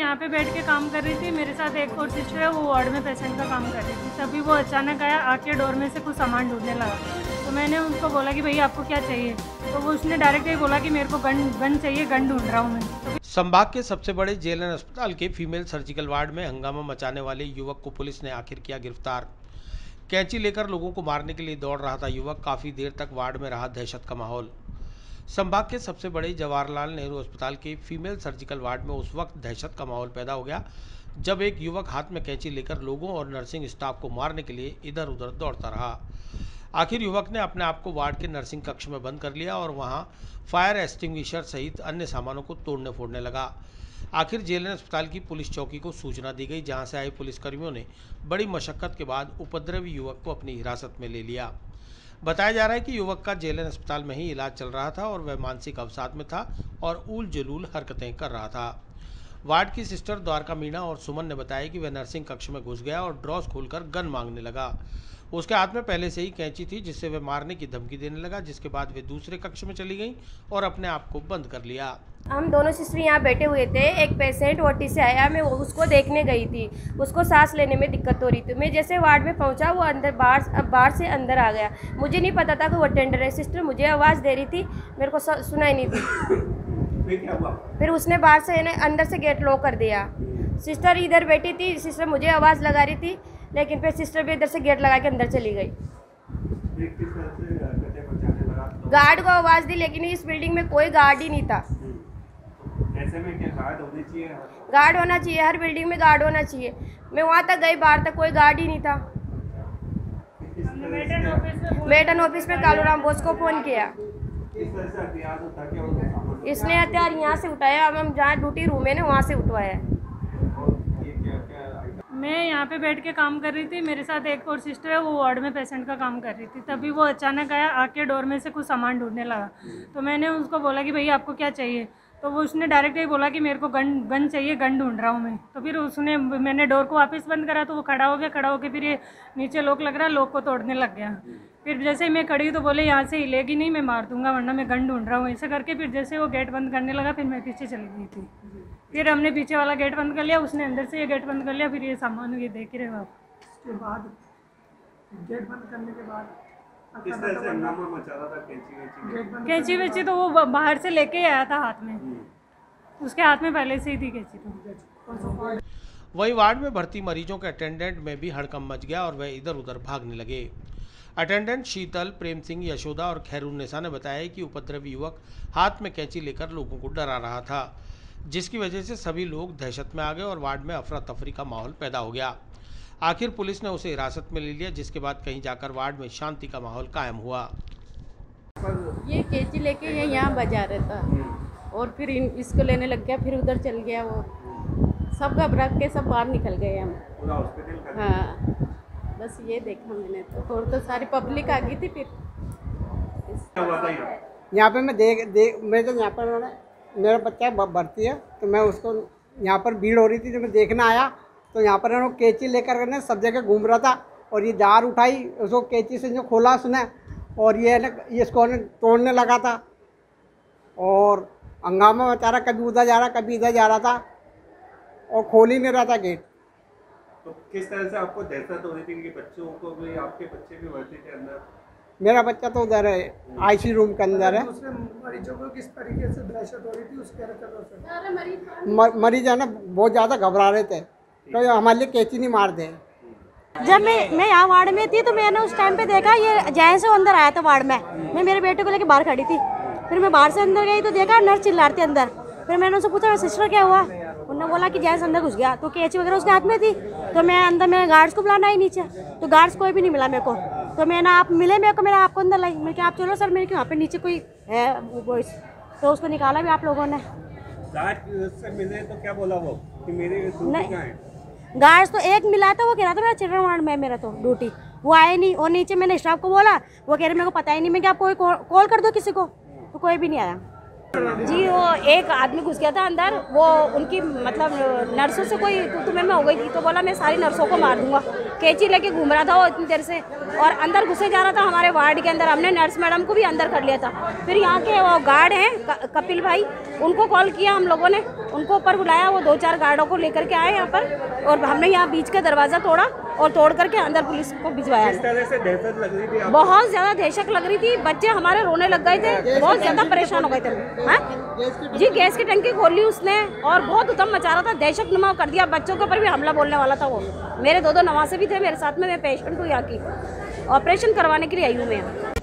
यहाँ पे बैठ के काम कर रही थी, मेरे साथ एक और सिस्टर है, वो वार्ड में पेशेंट का काम कर रही थी। तभी वो अचानक आया, आके डोर में से कुछ सामान ढूंढने लगा। तो मैंने उनको बोला कि भैया आपको क्या चाहिए, तो वो उसने डायरेक्ट ही बोला कि मेरे को गन चाहिए, गन ढूंढ रहा हूँ मैं। संभाग के सबसे बड़े जेएलएन अस्पताल के फीमेल सर्जिकल वार्ड में हंगामा मचाने वाले युवक को पुलिस ने आखिर किया गिरफ्तार। कैंची लेकर लोगों को मारने के लिए दौड़ रहा था युवक, काफी देर तक वार्ड में रहा दहशत का माहौल। संभाग के सबसे बड़े जवाहरलाल नेहरू अस्पताल के फीमेल सर्जिकल वार्ड में उस वक्त दहशत का माहौल पैदा हो गया जब एक युवक हाथ में कैंची लेकर लोगों और नर्सिंग स्टाफ को मारने के लिए इधर उधर दौड़ता रहा। आखिर युवक ने अपने आप को वार्ड के नर्सिंग कक्ष में बंद कर लिया और वहां फायर एक्सटिंग्विशर सहित अन्य सामानों को तोड़ने फोड़ने लगा। आखिर जेएलएन अस्पताल की पुलिस चौकी को सूचना दी गई, जहां से आए पुलिसकर्मियों ने बड़ी मशक्कत के बाद उपद्रवी युवक को अपनी हिरासत में ले लिया। बताया जा रहा है कि युवक का जेएलएन अस्पताल में ही इलाज चल रहा था और वह मानसिक अवसाद में था और ऊल जुलूल हरकतें कर रहा था। वार्ड की सिस्टर द्वारका मीणा और सुमन ने बताया कि वह नर्सिंग कक्ष में घुस गया और ड्रॉस खोलकर गन मांगने लगा। उसके हाथ में पहले से ही कैंची थी, जिससे वह मारने की धमकी देने लगा, जिसके बाद वे दूसरे कक्ष में चली गई और अपने आप को बंद कर लिया। हम दोनों सिस्टर यहाँ बैठे हुए थे। एक पेशेंट ओटी से आया, मैं उसको देखने गई थी। उसको सांस लेने में दिक्कत हो रही थी। मैं जैसे वार्ड में पहुँचा, वो अंदर बाहर से अंदर आ गया। मुझे नहीं पता था कि वो अटेंडर है। सिस्टर मुझे आवाज़ दे रही थी, मेरे को सुनाई नहीं थी। फिर उसने बाहर से अंदर से गेट लॉक कर दिया। सिस्टर इधर बैठी थी, सिस्टर मुझे आवाज़ लगा रही थी, लेकिन फिर सिस्टर भी इधर से गेट लगा के अंदर चली गई। गार्ड को आवाज़ दी, लेकिन इस बिल्डिंग में कोई गार्ड ही नहीं था। ऐसे में क्या गार्ड होने चाहिए? गार्ड होना चाहिए, हर बिल्डिंग में गार्ड होना चाहिए। मैं वहाँ तक गई, बाहर तक कोई गार्ड ही नहीं था। मेडन ऑफिस में कालूराम बोस को फ़ोन किया। इसने हथियार यहाँ से उठाया, हम जहाँ ड्यूटी रूम है ना वहाँ से उठवाया। मैं यहाँ पे बैठ के काम कर रही थी, मेरे साथ एक और सिस्टर है, वो वार्ड में पेशेंट का काम कर रही थी। तभी वो अचानक आया, आके डोर में से कुछ सामान ढूंढने लगा। तो मैंने उसको बोला कि भैया आपको क्या चाहिए, तो वो उसने डायरेक्ट ही बोला कि मेरे को गन चाहिए, गन ढूंढ रहा हूँ मैं। तो फिर मैंने डोर को वापस बंद करा, तो वो खड़ा हो गया। खड़ा होकर फिर ये नीचे लॉक लग रहा, लॉक को तोड़ने लग गया। फिर जैसे ही मैं खड़ी तो बोले यहाँ से हिलेगी नहीं, मैं मार दूंगा, वरना मैं गन ढूंढ रहा हूँ। ऐसे करके फिर जैसे वो गेट बंद करने लगा, फिर मैं पीछे चली गई थी। फिर हमने पीछे वाला गेट बंद कर लिया, उसने अंदर से ये गेट बंद कर लिया। फिर ये सामान ये देख ही रहे आप। उसके बाद गेट बंद करने के बाद किस तरह से हंगामा मचा रहा था? कैंची वेची तो वो बाहर से लेके आया था हाथ में, उसके हाथ में पहले से ही थी कैंची। तो वहीं वार्ड में भर्ती मरीजों के अटेंडेंट में भी हड़कंप मच गया और वह इधर उधर भागने लगे। अटेंडेंट शीतल, प्रेम सिंह, यशोदा और खैरुन्निसा ने बताया कि उपद्रवी युवक हाथ में कैंची लेकर लोगों को डरा रहा था, जिसकी वजह से सभी लोग दहशत में आ गए और वार्ड में अफरा तफरी का माहौल पैदा हो गया। आखिर पुलिस ने उसे हिरासत में ले लिया, जिसके बाद कहीं जाकर वार्ड में शांति का माहौल कायम हुआ। ये कैंची लेके ये यहाँ बजा रहा था और फिर इसको लेने लग गया, फिर उधर चल गया। वो सब घबरा के सब बाहर निकल गए हम। हाँ, बस ये देखा मैंने और तो सारी पब्लिक आ गई थी। फिर यहाँ पे मैं तो यहाँ पर मेरा बच्चा भर्ती है, तो मैं उसको यहाँ पर भीड़ हो रही थी, जब मैं देखना आया तो यहाँ पर वो कैंची लेकर सब जगह घूम रहा था और ये जार उठाई, उसको कैंची से जो खोला उसने और ये इसको तोड़ने लगा था और हंगामा मचा रहा, कभी उधर जा रहा कभी इधर जा रहा था और खोल ही नहीं रहा था गेट। तो किस तरह से आपको दहशत हो रही थी कि बच्चों को भी, आपके बच्चे भी भर्ती थे अंदर? मेरा बच्चा तो उधर है, आईसी रूम के अंदर है। दूसरे मरीजों को किस तरीके से दहशत हो रही थी उसके हरकतों से? मरीज है ना बहुत ज़्यादा घबरा रहे थे, तो हमारे लिए कैंची नहीं मार दे। जब मैं यहाँ वार्ड में थी तो मैंने उस टाइम पे देखा ये जैसे अंदर आया था वार्ड में। मैं मेरे बेटे को लेके बाहर खड़ी थी, फिर मैं बाहर से अंदर गई तो देखा नर्स चिल्ला रही थी अंदर। फिर मैंने उनसे पूछा सिस्टर क्या हुआ, उन्होंने बोला कि जैसे अंदर घुस गया, तो कैंची वगैरह उसके हाथ में थी। तो मैं अंदर, मैंने गार्ड्स को बुलाना ही नीचे, तो गार्ड्स कोई भी नहीं मिला मेरे को। तो मैंने आप मिले मेरे को, मैंने आपको अंदर लाई। मैं क्या आप चलो सर, मेरे यहाँ पे नीचे कोई है बॉयस, तो उसको निकाला भी आप लोगों ने। गार्ड से मिले तो क्या बोला वो कि मेरे ड्यूटी कहाँ है? गार्ड्स तो एक मिला था, वो कह रहा था मेरा चिल्ड्रन वार्ड में मेरा तो ड्यूटी, वो आए नहीं। और नीचे मैंने स्टाफ को बोला, वो कह रहे मेरे को पता ही नहीं। मैं क्या आप कोई कॉल कर दो किसी को, तो कोई भी नहीं आया जी। वो एक आदमी घुस गया था अंदर, वो उनकी मतलब नर्सों से कोई तू में हो गई थी, तो बोला मैं सारी नर्सों को मार दूंगा। कैंची लेके घूम रहा था वो इतनी देर से और अंदर घुसे जा रहा था हमारे वार्ड के अंदर। हमने नर्स मैडम को भी अंदर कर लिया था। फिर यहाँ के वो गार्ड हैं कपिल भाई, उनको कॉल किया हम लोगों ने, उनको ऊपर बुलाया, वो 2-4 गार्डों को लेकर के आए यहाँ पर, और हमने यहाँ बीच का दरवाज़ा तोड़ा और तोड़ करके अंदर पुलिस को भिजवाया। किस तरह से दहशत लग रही थी आपको? बहुत ज़्यादा दहशत लग रही थी, बच्चे हमारे रोने लग गए थे, बहुत ज़्यादा परेशान हो गए थे। हाँ जी, गैस की टंकी खोली उसने और बहुत उधम मचा रहा था, दहशत नुमा कर दिया। बच्चों के ऊपर भी हमला बोलने वाला था वो। मेरे 2 नवासे भी थे मेरे साथ में, मैं पेशेंट हूँ यहाँ की, ऑपरेशन करवाने के लिए आई हूँ मैं।